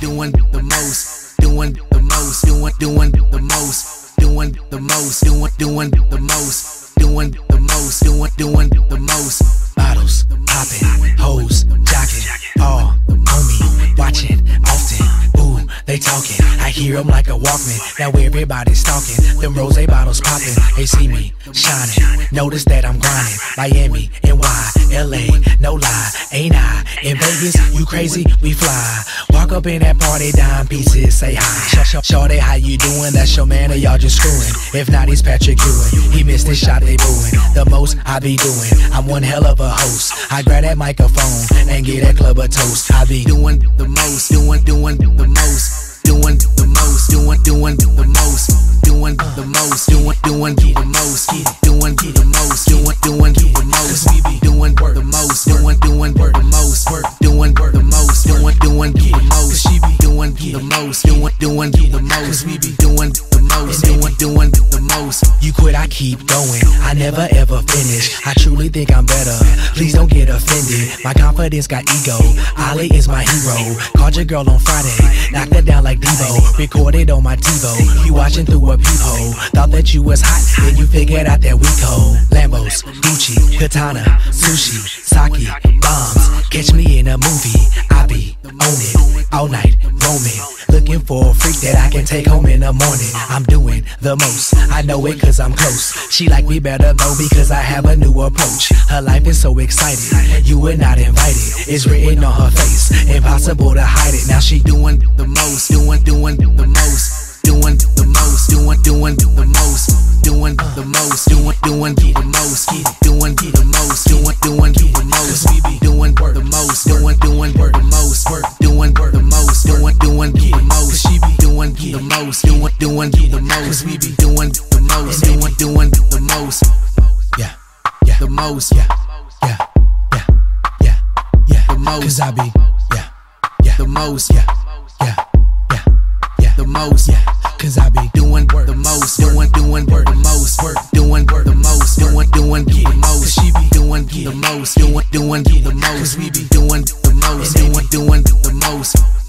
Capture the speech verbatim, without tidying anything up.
doing the most, doing the most, doing doing the most, doing the most, doing doing the most, doing the most, doing doing the most. Bottles popping, hoes jocking, all on me, watching often. Ooh, they talking, I hear them like a Walkman. Now everybody's stalking, them rose bottles popping. They see me shining, notice that I'm grinding. Miami, N Y, L A, no lie, ain't I? In Vegas, you crazy, we fly. Walk up in that party, dime pieces, say hi. Shorty, how you doing? That's your man or y'all just screwing? If not, he's Patrick Ewing. He missed his shot, they booing. The most I be doing, I'm one hell of a host. I grab that microphone and get that club a toast. I be doing the most, doing, doing the most, doing the most, doing, doing the most, doing the most, doing, doing the most, doing the most, doing, doing the most. We be doing the most, doing, doing the most, doing the most, doing, doing the most. She be doing the most, doing, doing the most. We be doing the most, doing, doing the most. You quit, I keep going. I never ever finish. I truly think I'm better. Please don't get offended. My confidence got ego. Ali is my hero. Called your girl on Friday, knocked her down like Devo. Recorded on my TiVo. You watching through a peephole. Thought that you was hot, then you figured out that we cold. Lambos, Gucci, Katana, sushi, sake, bombs. Catch me in a movie. I be on it all night, roaming. Looking for a freak that I can take home in the morning. I'm doing the most, I know it cause I'm close. She like me better though because I have a new approach. Her life is so exciting, you were not invited. It's written on her face, impossible to hide it. Now she doing the most, doing, doing the most, doing the most, doing, doing the most, doing the most, doing, doing the most, doing the most, doing, doing the most. We be doing the most, doing, doing the most, doing the most, doing, doing the most. She be doing the most, doing, doing the most. We be doing the most, doing, doing the most. Yeah, yeah, the most. Yeah, yeah, yeah, yeah, yeah, the most. Cause I be, yeah, yeah, the most. Yeah, yeah, yeah, yeah, the most. Yeah, cause I be doing the most, doing, doing the most, doing the most, doing, doing the most. She be doing the most, doing, doing the most. We be doing the most, doing, doing the most.